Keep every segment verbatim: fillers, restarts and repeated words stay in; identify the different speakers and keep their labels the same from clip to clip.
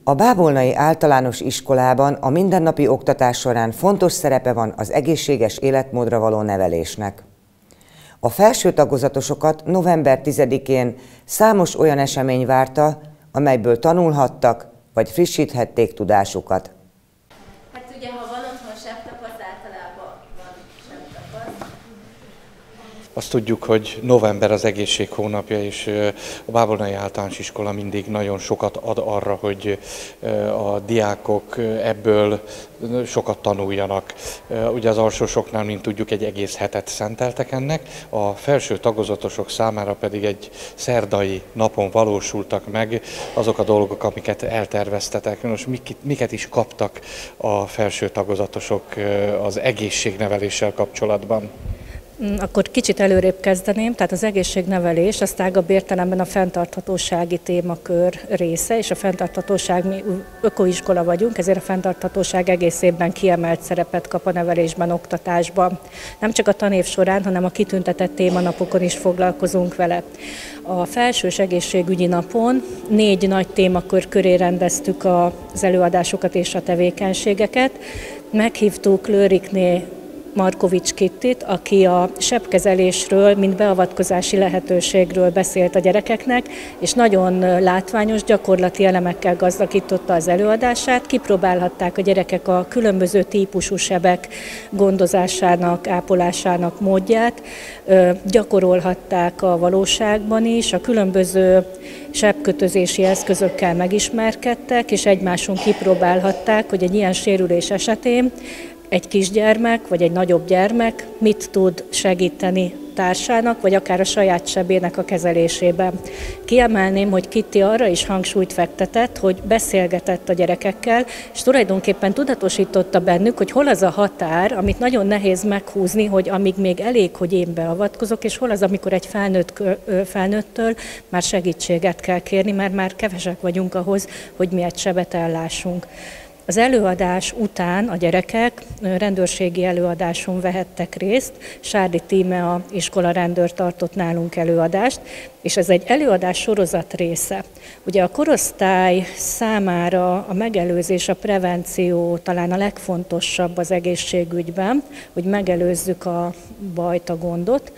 Speaker 1: A Bábolnai Általános Iskolában a mindennapi oktatás során fontos szerepe van az egészséges életmódra való nevelésnek. A felső tagozatosokat november tizedikén számos olyan esemény várta, amelyből tanulhattak, vagy frissíthették tudásukat.
Speaker 2: Hát ugye, ha van otthon sebtapasz, általában van sebtapasz.
Speaker 3: Azt tudjuk, hogy november az egészség hónapja, és a Bábolnai Általános Iskola mindig nagyon sokat ad arra, hogy a diákok ebből sokat tanuljanak. Ugye az alsósoknál, mint tudjuk, egy egész hetet szenteltek ennek, a felső tagozatosok számára pedig egy szerdai napon valósultak meg azok a dolgok, amiket elterveztetek. Most miket is kaptak a felső tagozatosok az egészségneveléssel kapcsolatban?
Speaker 4: Akkor kicsit előrébb kezdeném, tehát az egészségnevelés az tágabb értelemben a fenntarthatósági témakör része, és a fenntarthatóság, mi ökoiskola vagyunk, ezért a fenntarthatóság egész évben kiemelt szerepet kap a nevelésben, oktatásban. Nem csak a tanév során, hanem a kitüntetett témanapokon is foglalkozunk vele. A felsős egészségügyi napon négy nagy témakör köré rendeztük az előadásokat és a tevékenységeket. Meghívtuk Lőrikné Markovics Kittit, aki a sebkezelésről, mint beavatkozási lehetőségről beszélt a gyerekeknek, és nagyon látványos, gyakorlati elemekkel gazdagította az előadását. Kipróbálhatták a gyerekek a különböző típusú sebek gondozásának, ápolásának módját, gyakorolhatták a valóságban is, a különböző sebkötözési eszközökkel megismerkedtek, és egymáson kipróbálhatták, hogy egy ilyen sérülés esetén egy kisgyermek vagy egy nagyobb gyermek mit tud segíteni társának, vagy akár a saját sebének a kezelésében. Kiemelném, hogy Kitti arra is hangsúlyt fektetett, hogy beszélgetett a gyerekekkel, és tulajdonképpen tudatosította bennük, hogy hol az a határ, amit nagyon nehéz meghúzni, hogy amíg még elég, hogy én beavatkozok, és hol az, amikor egy felnőtt, felnőttől már segítséget kell kérni, mert már kevesek vagyunk ahhoz, hogy mi egy sebet ellássunk. Az előadás után a gyerekek rendőrségi előadáson vehettek részt. Sárdi Tíme, a iskola rendőr tartott nálunk előadást, és ez egy előadás sorozat része. Ugye a korosztály számára a megelőzés, a prevenció talán a legfontosabb az egészségügyben, hogy megelőzzük a bajt, a gondot,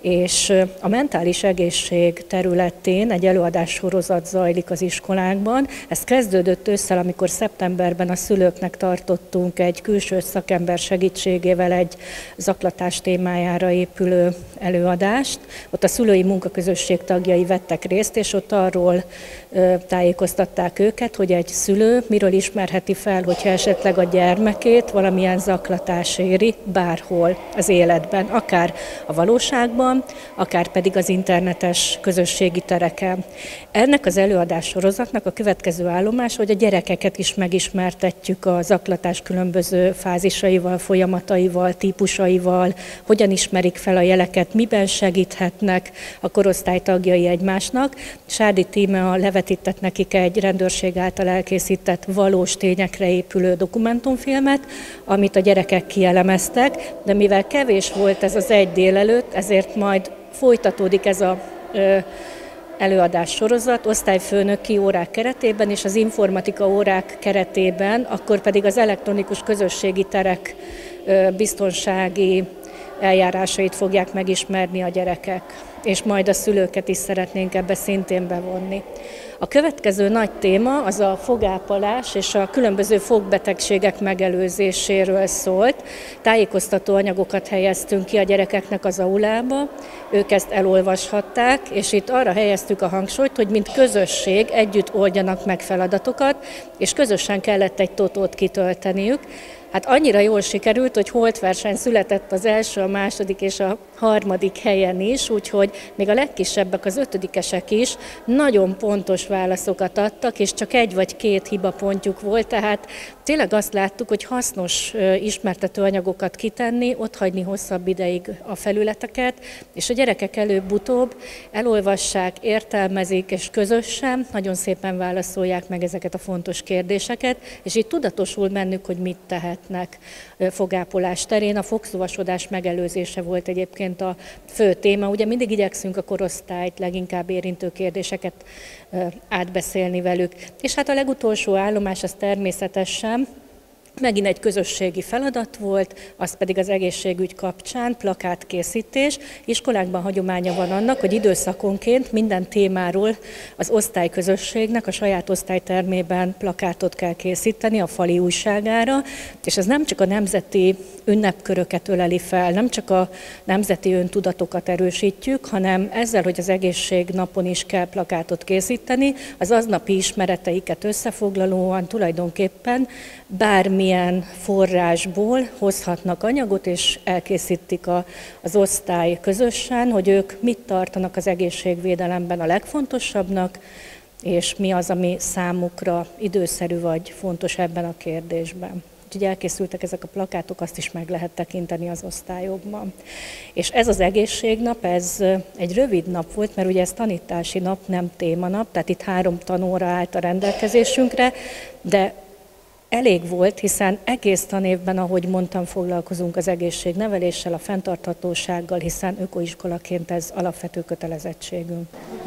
Speaker 4: és a mentális egészség területén egy előadás sorozat zajlik az iskolákban. Ez kezdődött ősszel, amikor szeptemberben a szülőknek tartottunk egy külső szakember segítségével egy zaklatás témájára épülő előadást. Ott a szülői munkaközösség tagjai vettek részt, és ott arról tájékoztatták őket, hogy egy szülő miről ismerheti fel, hogyha esetleg a gyermekét valamilyen zaklatás éri bárhol az életben, akár a valóságban, akár pedig az internetes közösségi tereken. Ennek az előadás sorozatnak a következő állomás, hogy a gyerekeket is megismertetjük a zaklatás különböző fázisaival, folyamataival, típusaival, hogyan ismerik fel a jeleket, miben segíthetnek a korosztály tagjai egymásnak. Sárdi Tíme a levetített nekik egy rendőrség által elkészített valós tényekre épülő dokumentumfilmet, amit a gyerekek kielemeztek, de mivel kevés volt ez az egy délelőtt, ezért majd folytatódik ez a ö, előadás sorozat osztályfőnöki órák keretében és az informatika órák keretében, akkor pedig az elektronikus közösségi terek ö, biztonsági eljárásait fogják megismerni a gyerekek, és majd a szülőket is szeretnénk ebbe szintén bevonni. A következő nagy téma az a fogápolás és a különböző fogbetegségek megelőzéséről szólt. Tájékoztató anyagokat helyeztünk ki a gyerekeknek az aulába, ők ezt elolvashatták, és itt arra helyeztük a hangsúlyt, hogy mint közösség együtt oldjanak meg feladatokat, és közösen kellett egy totót kitölteniük. Hát annyira jól sikerült, hogy holtverseny született az első, a második és a harmadik helyen is, úgyhogy még a legkisebbek, az ötödikesek is nagyon pontos válaszokat adtak, és csak egy vagy két hibapontjuk volt, tehát tényleg azt láttuk, hogy hasznos ismertető anyagokat kitenni, otthagyni hosszabb ideig a felületeket, és a gyerekek előbb-utóbb elolvassák, értelmezik, és közösen nagyon szépen válaszolják meg ezeket a fontos kérdéseket, és így tudatosul bennük, hogy mit tehetnek fogápolás terén. A fogszúvasodás megelőzése volt egyébként egyébként a fő téma. Ugye mindig igyekszünk a korosztályt, leginkább érintő kérdéseket átbeszélni velük. És hát a legutolsó állomás az természetesen megint egy közösségi feladat volt, az pedig az egészségügy kapcsán plakátkészítés. Iskolákban hagyománya van annak, hogy időszakonként minden témáról az osztályközösségnek a saját osztálytermében plakátot kell készíteni a fali újságára, és ez nem csak a nemzeti ünnepköröket öleli fel, nem csak a nemzeti öntudatokat erősítjük, hanem ezzel, hogy az egészségnapon is kell plakátot készíteni, az aznapi ismereteiket összefoglalóan tulajdonképpen bármi milyen forrásból hozhatnak anyagot, és elkészítik a, az osztály közösen, hogy ők mit tartanak az egészségvédelemben a legfontosabbnak, és mi az, ami számukra időszerű vagy fontos ebben a kérdésben. Úgyhogy elkészültek ezek a plakátok, azt is meg lehet tekinteni az osztályokban. És ez az egészségnap, ez egy rövid nap volt, mert ugye ez tanítási nap, nem témanap, tehát itt három tanóra állt a rendelkezésünkre, de elég volt, hiszen egész tanévben, ahogy mondtam, foglalkozunk az egészségneveléssel, a fenntarthatósággal, hiszen ökoiskolaként ez alapvető kötelezettségünk.